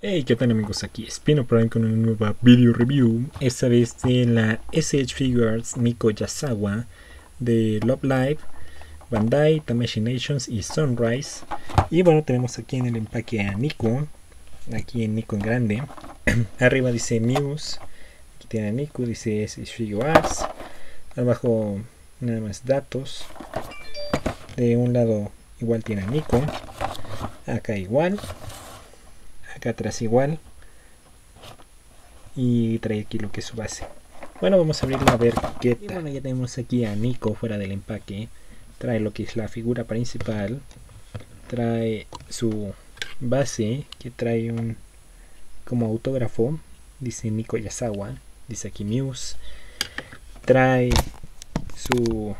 Hey, ¿qué tal amigos? Aquí Spino Prime con una nueva video review, esta vez de la SH Figures Nico Yasawa de Love Live, Bandai, Tamashii Nations y Sunrise. Y bueno, tenemos aquí en el empaque a Nico, aquí en Nico en grande. Arriba dice Muse, aquí tiene a Nico, dice SH Figures. Abajo nada más datos. De un lado igual tiene a Nico, acá igual. Acá atrás igual, y trae aquí lo que es su base. Bueno, vamos a abrirla a ver qué tal. Y bueno, ya tenemos aquí a Nico fuera del empaque. Trae lo que es la figura principal, trae su base, que trae un como autógrafo, dice Nico Yasawa, dice aquí Muse. Trae su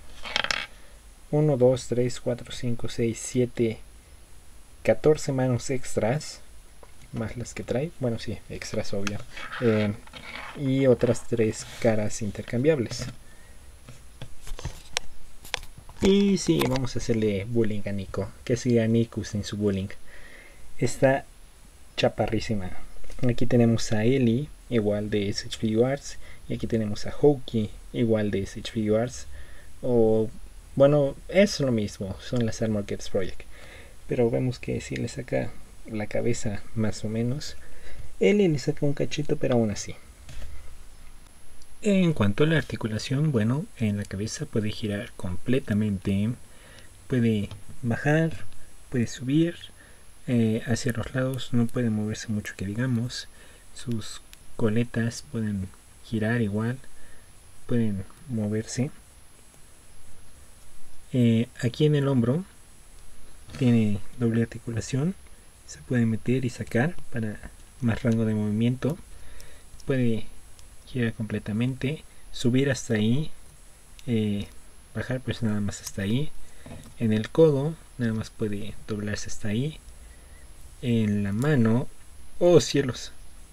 1, 2, 3, 4, 5, 6, 7, 14 manos extras, más las que trae, bueno sí, extras obvio, y otras 3 caras intercambiables. Y sí, vamos a hacerle bullying a Nico, que siga Nico sin su bullying. Está chaparrísima. Aquí tenemos a Ellie, igual de SH Figures, y aquí tenemos a Houki, igual de SH Figures, o bueno, es lo mismo, son las Armor Kids Project, pero vemos que si le saca la cabeza más o menos, Ellie le saca un cachito, pero aún así. En cuanto a la articulación, bueno, en la cabeza puede girar completamente, puede bajar, puede subir, hacia los lados no puede moverse mucho que digamos. Sus coletas pueden girar igual, pueden moverse. Aquí en el hombro tiene doble articulación, se puede meter y sacar para más rango de movimiento. Puede girar completamente, subir hasta ahí, bajar pues nada más hasta ahí. En el codo nada más puede doblarse hasta ahí. En la mano, oh cielos,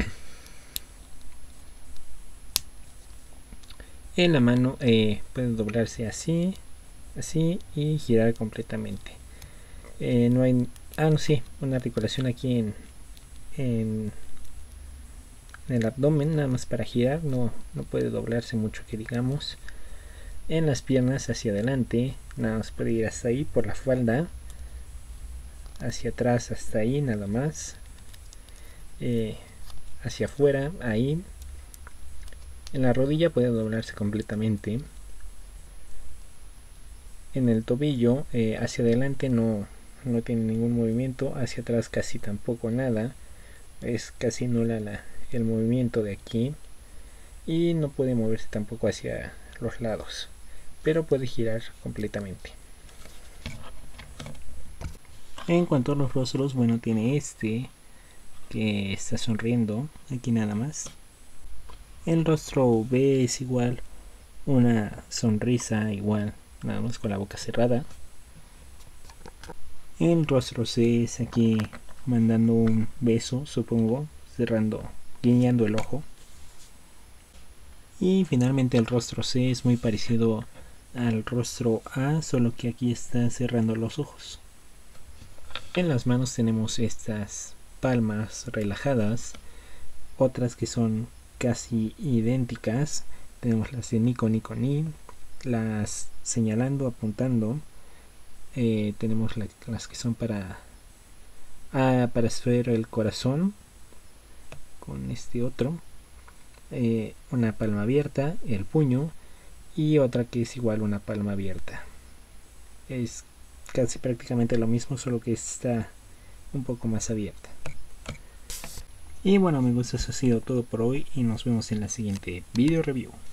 en la mano puede doblarse así, así y girar completamente. No hay, no sí, una articulación aquí en el abdomen, nada más para girar, no puede doblarse mucho que digamos. En las piernas hacia adelante, nada más puede ir hasta ahí por la falda, hacia atrás hasta ahí nada más, hacia afuera ahí. En la rodilla puede doblarse completamente. En el tobillo hacia adelante no tiene ningún movimiento, hacia atrás casi tampoco nada, es casi nula el movimiento de aquí, y no puede moverse tampoco hacia los lados, pero puede girar completamente. En cuanto a los rostros, bueno, tiene este que está sonriendo aquí nada más. El rostro B es igual una sonrisa igual, nada más con la boca cerrada. El rostro C es aquí mandando un beso, supongo, cerrando, guiñando el ojo. Y finalmente el rostro C es muy parecido al rostro A, solo que aquí está cerrando los ojos. En las manos tenemos estas palmas relajadas, otras que son casi idénticas. Tenemos las de Nico Nico Ni, las señalando, apuntando. Tenemos las que son para hacer el corazón con este otro, una palma abierta, el puño, y otra que es igual una palma abierta. Es casi prácticamente lo mismo, solo que está un poco más abierta. Y bueno amigos, eso ha sido todo por hoy y nos vemos en la siguiente video review.